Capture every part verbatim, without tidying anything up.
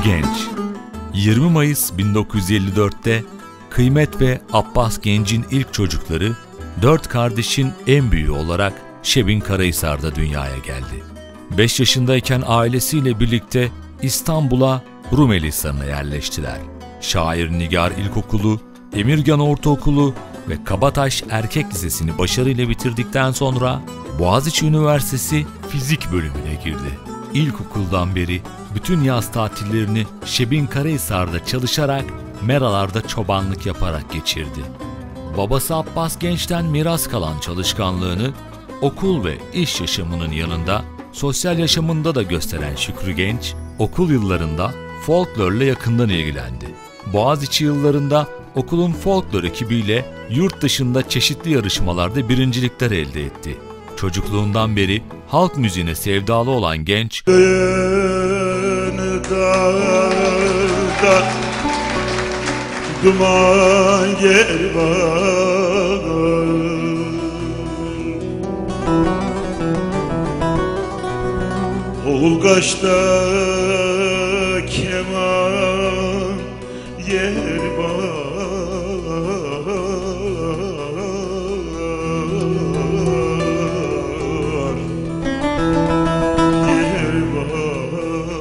Genç. yirmi Mayıs bin dokuz yüz elli dört'te Kıymet ve Abbas Genç'in ilk çocukları, dört kardeşin en büyüğü olarak Şebin Karahisar'da dünyaya geldi. beş yaşındayken ailesiyle birlikte İstanbul'a Rumelihisarı'na yerleştiler. Şair Nigar İlkokulu, Emirgan Ortaokulu ve Kabataş Erkek Lisesi'ni başarıyla bitirdikten sonra Boğaziçi Üniversitesi Fizik bölümüne girdi. İlkokuldan beri bütün yaz tatillerini Şebin Karahisar'da çalışarak, meralarda çobanlık yaparak geçirdi. Babası Abbas Genç'ten miras kalan çalışkanlığını okul ve iş yaşamının yanında sosyal yaşamında da gösteren Şükrü Genç, okul yıllarında folklorla yakından ilgilendi. Boğaziçi yıllarında okulun folklor ekibiyle yurt dışında çeşitli yarışmalarda birincilikler elde etti. Çocukluğundan beri halk müziğine sevdalı olan Genç, duman yer var, Olgaç'ta keman yer var, yer var,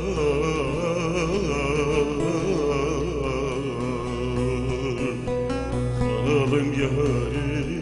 alın yarim.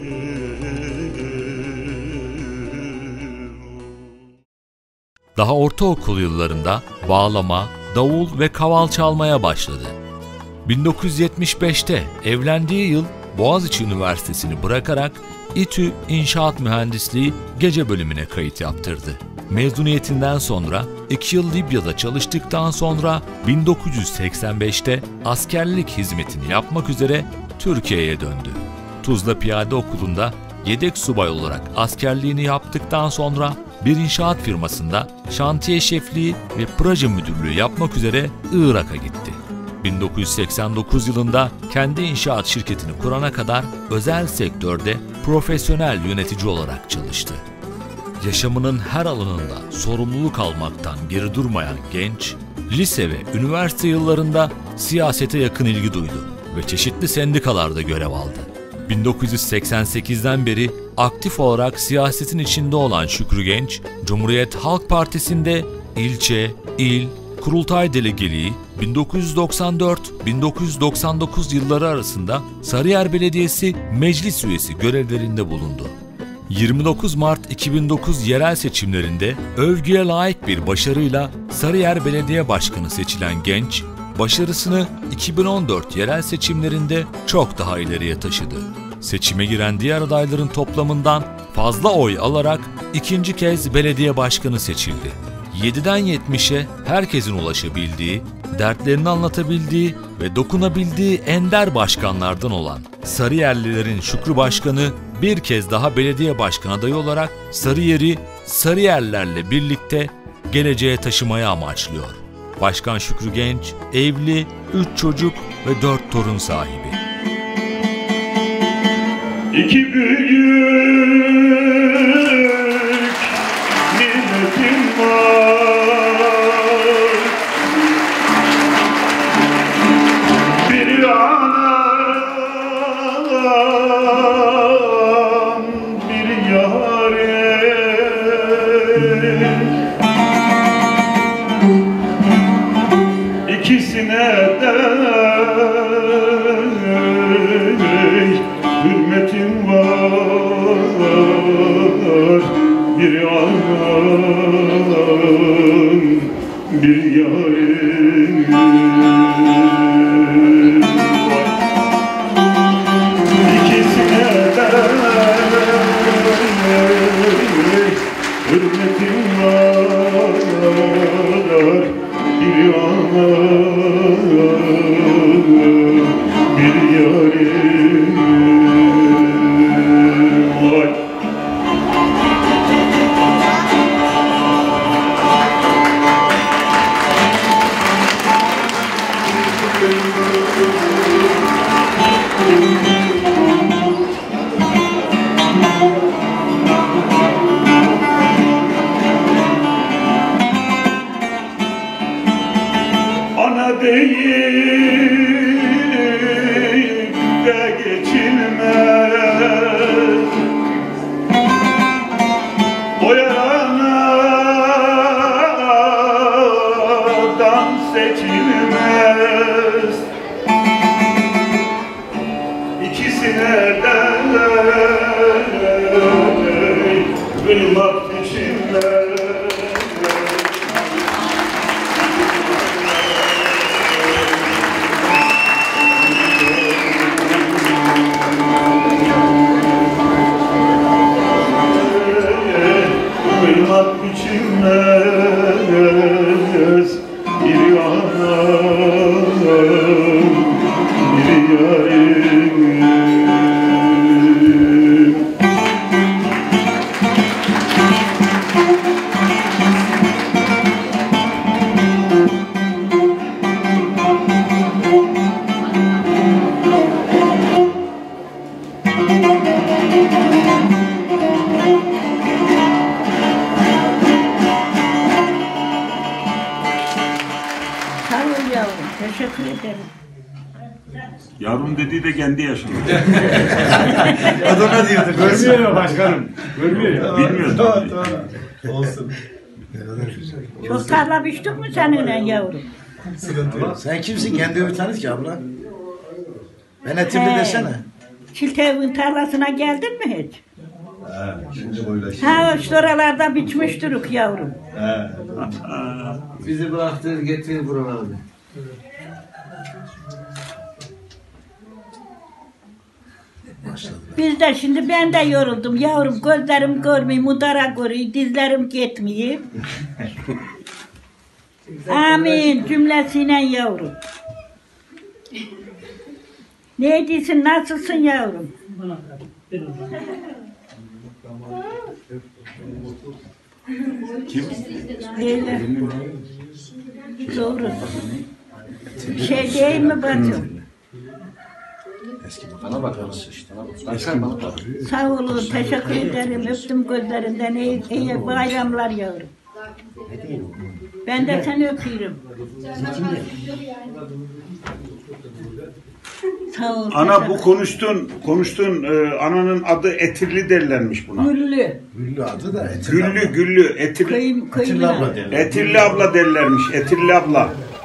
Daha ortaokul yıllarında bağlama, davul ve kaval çalmaya başladı. bin dokuz yüz yetmiş beş'te evlendiği yıl Boğaziçi Üniversitesi'ni bırakarak İTÜ İnşaat Mühendisliği Gece bölümüne kayıt yaptırdı. Mezuniyetinden sonra iki yıl Libya'da çalıştıktan sonra bin dokuz yüz seksen beş'te askerlik hizmetini yapmak üzere Türkiye'ye döndü. Tuzla Piyade Okulu'nda yedek subay olarak askerliğini yaptıktan sonra bir inşaat firmasında şantiye şefliği ve proje müdürlüğü yapmak üzere Irak'a gitti. bin dokuz yüz seksen dokuz yılında kendi inşaat şirketini kurana kadar özel sektörde profesyonel yönetici olarak çalıştı. Yaşamının her alanında sorumluluk almaktan geri durmayan Genç, lise ve üniversite yıllarında siyasete yakın ilgi duydu ve çeşitli sendikalarda görev aldı. bin dokuz yüz seksen sekiz'den beri aktif olarak siyasetin içinde olan Şükrü Genç, Cumhuriyet Halk Partisi'nde ilçe, il, kurultay delegeliği, bin dokuz yüz doksan dört bin dokuz yüz doksan dokuz yılları arasında Sarıyer Belediyesi meclis üyesi görevlerinde bulundu. yirmi dokuz Mart iki bin dokuz yerel seçimlerinde övgüye layık bir başarıyla Sarıyer Belediye Başkanı seçilen Genç, başarısını iki bin on dört yerel seçimlerinde çok daha ileriye taşıdı. Seçime giren diğer adayların toplamından fazla oy alarak ikinci kez belediye başkanı seçildi. yediden yetmişe herkesin ulaşabildiği, dertlerini anlatabildiği ve dokunabildiği ender başkanlardan olan Sarıyerlilerin Şükrü Başkanı bir kez daha belediye başkan adayı olarak Sarıyer'i Sarıyerlerle birlikte geleceğe taşımayı amaçlıyor. Başkan Şükrü Genç, evli, üç çocuk ve dört torun sahibi. İki büyük nimetim var, bir anam, bir yarim, İkisine de hürmetim var, bir anam, bir yarim. İkisine de hürmetim var, bir anam, bir yarim. Yavrum dediği de kendi yaşında. Adana diyordu. Görmüyor ya başkanım. Görmüyor ya. Bilmiyor tabii. Olsun. Çok tarla biçtik mi seninle yavrum? Sen kimsin? Kendi evi tanıt ki abla. Ben Etimli He. desene. Çiltevin tarlasına geldin mi hiç? Ha, şimdi böyle şey. Ha işte oralarda biçmiştürük yavrum. Bizi bıraktı, getirdi buralarda. Biz de şimdi ben de yoruldum yavrum. Gözlerim görmeyeyim, mudara göreyim, dizlerim gitmeyeyim. Amin cümlesiyle yavrum. Ne diyorsun, nasılsın yavrum? Kim? Öyle. Doğru. Şey değil mi bacım? Bana bakarız işte. Sağ olun, teşekkür ederim. Öptüm gözlerinden. İyi, iyi bayramlar yavrum. Ben de seni öpüyorum. Sağ ol. Ana bu konuştun, konuştun e, ananın adı Etirli derlermiş buna. Güllü. Güllü adı da Etimli. Güllü, Güllü, Etirli, Köyüm, Etimli abla köyüm. derler. Etirli abla derlermiş, Etirli abla.